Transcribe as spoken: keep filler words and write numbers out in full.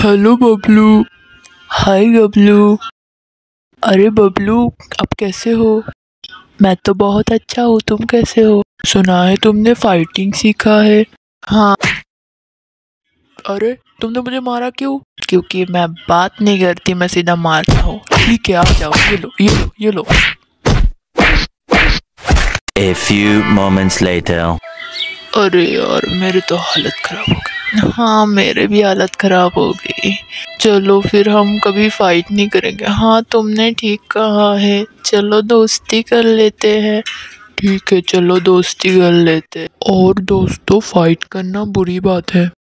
Hello Bablu. हाय बबलू। अरे बबलू, आप कैसे हो? मैं तो बहुत अच्छा हूँ, तुम कैसे हो? सुना है तुमने फाइटिंग सीखा है। हाँ। अरे तुमने मुझे मारा क्यों? क्योंकि मैं बात नहीं करती, मैं सीधा मारता हूँ। ठीक है, आ जाओ, ये लो ये लो ये लो। A few moments later. अरे यार, मेरी तो हालत खराब हो गई। हाँ, मेरे भी हालत खराब हो गई। चलो फिर हम कभी फाइट नहीं करेंगे। हाँ, तुमने ठीक कहा है, चलो दोस्ती कर लेते हैं। ठीक है, चलो दोस्ती कर लेते हैं। और दोस्तों, फाइट करना बुरी बात है।